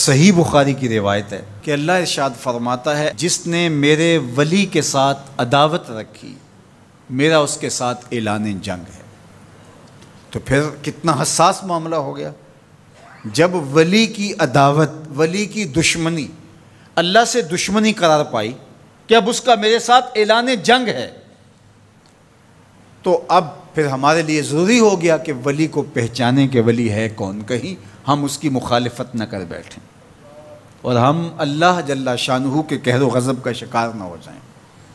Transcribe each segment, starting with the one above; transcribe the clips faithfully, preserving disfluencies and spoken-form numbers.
صحیح بخاری کی روایت ہے کہ اللہ ارشاد فرماتا ہے جس نے میرے ولی کے ساتھ عداوت رکھی میرا اس کے ساتھ اعلان جنگ ہے۔ تو پھر کتنا حساس معاملہ ہو گیا جب ولی کی عداوت، ولی کی دشمنی اللہ سے دشمنی قرار پائی کہ اب اس کا میرے ساتھ اعلان جنگ ہے، تو اب پھر ہمارے لیے ضروری ہو گیا کہ ولی کو پہچانے کہ ولی ہے کون، کہیں ہم اس کی مخالفت نہ کر بیٹھیں اور ہم اللہ جل شانہ کے قہر و غضب کا شکار نہ ہو جائیں۔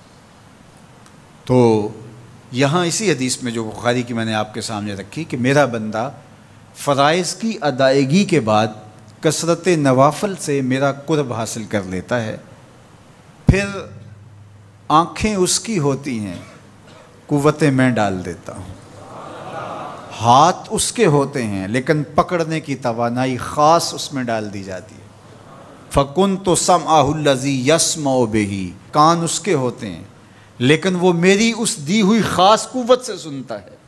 تو یہاں اسی حدیث میں جو بخاری کی میں نے آپ کے سامنے رکھی کہ میرا بندہ فرائض کی ادائیگی کے بعد کثرت نوافل سے میرا قرب حاصل کر لیتا ہے، پھر آنکھیں اس کی ہوتی ہیں، قوتیں میں ڈال دیتا ہوں، ہاتھ اس کے ہوتے ہیں لیکن پکڑنے کی توانائی خاص اس میں ڈال دی جاتی ہے۔ فَكُنْتُ سَمْعَهُ الَّذِي يَسْمَعُ بِهِ، کان اس کے ہوتے ہیں لیکن وہ میری اس دی ہوئی خاص قوت سے سنتا ہے،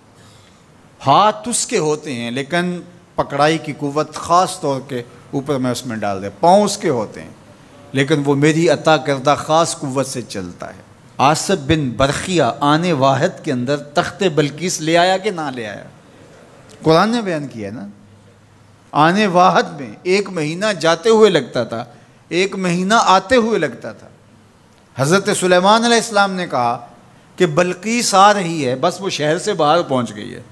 ہاتھ اس کے ہوتے ہیں لیکن پکڑائی کی قوت خاص طور کے اوپر میں اس میں ڈال دے، پاؤں اس کے ہوتے ہیں لیکن وہ میری عطا کردہ خاص قوت سے چلتا ہے۔ آصف بن برخیہ آنے واحد کے اندر تخت بلقیس لے آیا کہ نہ لے آیا؟ قرآن نے بیان کیا ہے نا، آنے واحد میں ایک مہینہ جاتے ہوئے لگتا تھا، ایک مہینہ آتے ہوئے لگتا تھا۔ حضرت سلیمان علیہ السلام نے کہا کہ بلقیس آ رہی ہے، بس وہ شہر سے باہر پہنچ گئی ہے،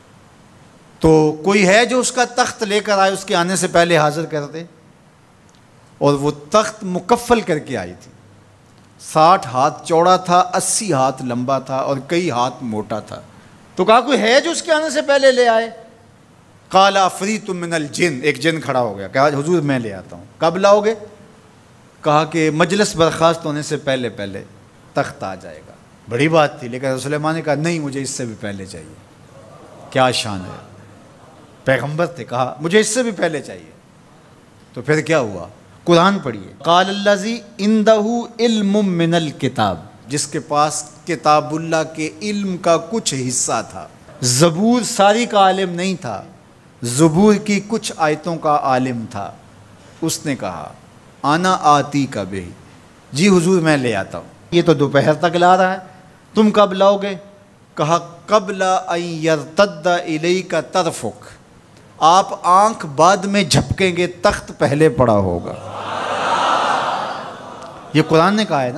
تو کوئی ہے جو اس کا تخت لے کر آئے، اس کے آنے سے پہلے حاضر کر دے۔ اور وہ تخت مکفل کر کے آئی تھی، ساٹھ ہاتھ چوڑا تھا، اسی ہاتھ لمبا تھا اور کئی ہاتھ موٹا تھا۔ تو کہا کوئی ہے جو اس کے آنے سے پہلے لے آئے؟ قال عفریت من الجن، ایک جن کھڑا ہو گیا، کہا حضور میں لے آتا ہوں۔ کب لاؤ گے؟ کہا کہ مجلس برخاست ہونے سے پہلے پہلے تخت آ جائے گا۔ بڑی بات تھی، لیکن سلیمان نے کہا نہیں مجھے اس سے بھی پہلے چاہیے۔ کیا شان ہے، پیغمبر تھے، کہا مجھے اس سے بھی پہلے چاہیے۔ تو پھر کیا ہوا؟ قرآن پڑھیے، قال الذی عندہ علم من الکتاب، جس کے پاس کتاب اللہ کے علم کا کچھ حصہ تھا۔ زبور ساری کا عالم نہیں تھا، زبور کی کچھ آیتوں کا عالم تھا۔ اس نے کہا آنا آتی کا بہ، جی حضور میں لے آتا ہوں۔ یہ تو دوپہر تک لا رہا ہے، تم کب لاؤ گے؟ کہا قبل ان یرتد الیک طرفک، آپ آنکھ بعد میں جھپکیں گے، تخت پہلے پڑا ہوگا۔ یہ قرآن نے کہا ہے نا۔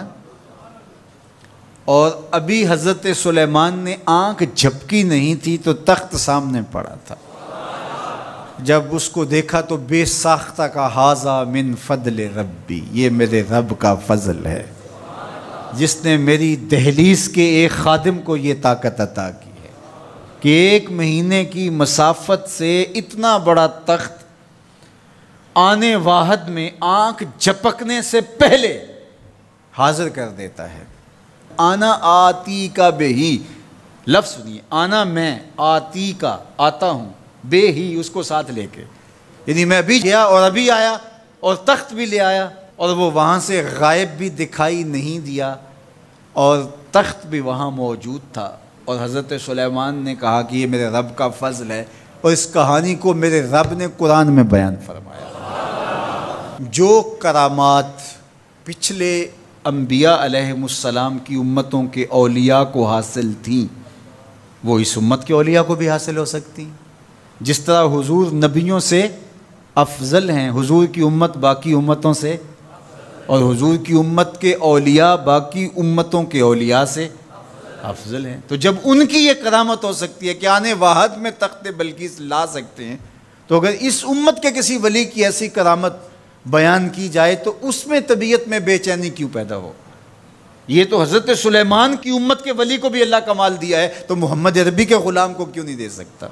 اور ابھی حضرت سلیمان نے آنکھ جھپکی نہیں تھی تو تخت سامنے پڑا تھا۔ جب اس کو دیکھا تو بے ساختہ کا ھذا من فضل ربی، یہ میرے رب کا فضل ہے جس نے میری دہلیز کے ایک خادم کو یہ طاقت عطا کی ہے کہ ایک مہینے کی مسافت سے اتنا بڑا تخت آنے واحد میں آنکھ جھپکنے سے پہلے حاضر کر دیتا ہے۔ آنا آتی کا بے ہی، لفظ سنیے، آنا میں، آتی کا آتا ہوں، بے ہی اس کو ساتھ لے کے، یعنی میں ابھی گیا اور ابھی آیا اور تخت بھی لے آیا، اور وہ وہاں سے غائب بھی دکھائی نہیں دیا اور تخت بھی وہاں موجود تھا۔ اور حضرت سلیمان نے کہا کہ یہ میرے رب کا فضل ہے، اور اس کہانی کو میرے رب نے قرآن میں بیان فرمایا۔ جو کرامات پچھلے انبیاء علیہم السلام کی امتوں کے اولیاء کو حاصل تھیں وہ اس امت کے اولیاء کو بھی حاصل ہو سکتی۔ جس طرح حضور نبیوں سے افضل ہیں، حضور کی امت باقی امتوں سے، اور حضور کی امت کے اولیاء باقی امتوں کے اولیاء سے افضل ہیں۔ تو جب ان کی یہ کرامت ہو سکتی ہے کہ آنے واحد میں تخت بلقیس لا سکتے ہیں، تو اگر اس امت کے کسی ولی کی ایسی کرامت بیان کی جائے تو اس میں طبیعت میں بے چینی کیوں پیدا ہو؟ یہ تو حضرت سلیمان کی امت کے ولی کو بھی اللہ کمال دیا ہے، تو محمد عربی کے غلام کو کیوں نہیں دے سکتا؟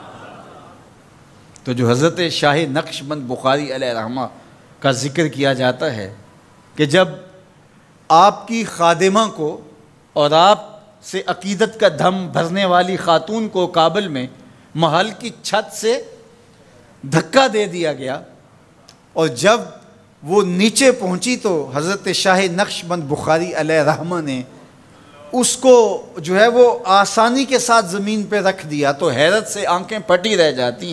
تو جو حضرت شاہ نقشبند بخاری علیہ رحمہ کا ذکر کیا جاتا ہے کہ جب آپ کی خادمہ کو اور آپ سے عقیدت کا دھم بھرنے والی خاتون کو کابل میں محل کی چھت سے دھکا دے دیا گیا، اور جب وہ نیچے پہنچی تو حضرت شاہ نقشبند بخاری علیہ رحمہ نے اس کو جو ہے وہ آسانی کے ساتھ زمین پہ رکھ دیا، تو حیرت سے آنکھیں پھٹی رہ جاتی ہیں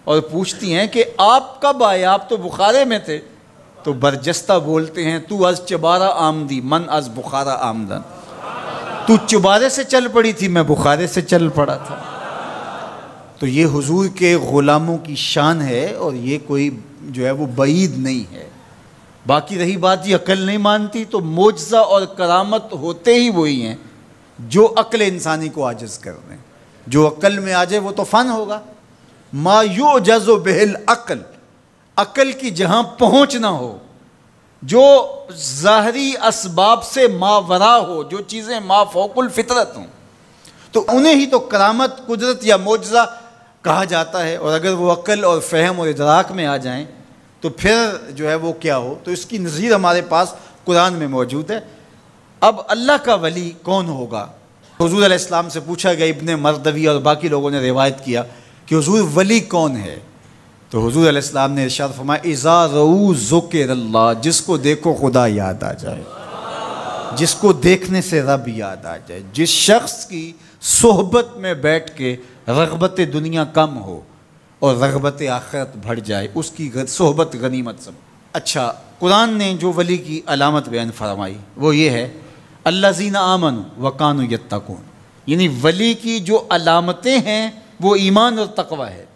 اور پوچھتی ہیں کہ آپ کب آئے، آپ تو بخارے میں تھے؟ تو برجستہ بولتے ہیں تو از چبارہ آمدی من از بخارا آمدن، تو چبارے سے چل پڑی تھی، میں بخارے سے چل پڑا تھا۔ تو یہ حضور کے غلاموں کی شان ہے، اور یہ کوئی جو ہے وہ بعید نہیں ہے۔ باقی رہی بات یہ عقل نہیں مانتی، تو معجزہ اور کرامت ہوتے ہی وہی ہیں جو عقل انسانی کو عاجز کر دیں۔ جو عقل میں آ جائے وہ تو فن ہوگا۔ ما یعجز بہ العقل، عقل کی جہاں پہنچ نہ ہو، جو ظاہری اسباب سے ماورا ہو، جو چیزیں ما فوق الفطرت ہوں، تو انہیں ہی تو کرامت، قدرت یا معجزہ کہا جاتا ہے۔ اور اگر وہ عقل اور فہم اور ادراک میں آ جائیں تو پھر جو ہے وہ کیا ہو، تو اس کی نظیر ہمارے پاس قرآن میں موجود ہے۔ اب اللہ کا ولی کون ہوگا؟ حضور علیہ السلام سے پوچھا گیا، ابن مردوی اور باقی لوگوں نے روایت کیا کہ حضور ولی کون ہے؟ تو حضور علیہ السلام نے ارشاد فرمایا، اذا رؤوا ذکر اللہ، جس کو دیکھو خدا یاد آ جائے، جس کو دیکھنے سے رب یاد آ جائے، جس شخص کی صحبت میں بیٹھ کے رغبت دنیا کم ہو اور رغبت آخرت بڑھ جائے، اس کی صحبت غنیمت سمجھ۔ اچھا، قرآن نے جو ولی کی علامت بیان فرمائی وہ یہ ہے، الذین آمنوا وکانوا یتقون، یعنی ولی کی جو علامتیں ہیں وہ ایمان اور تقوی ہے۔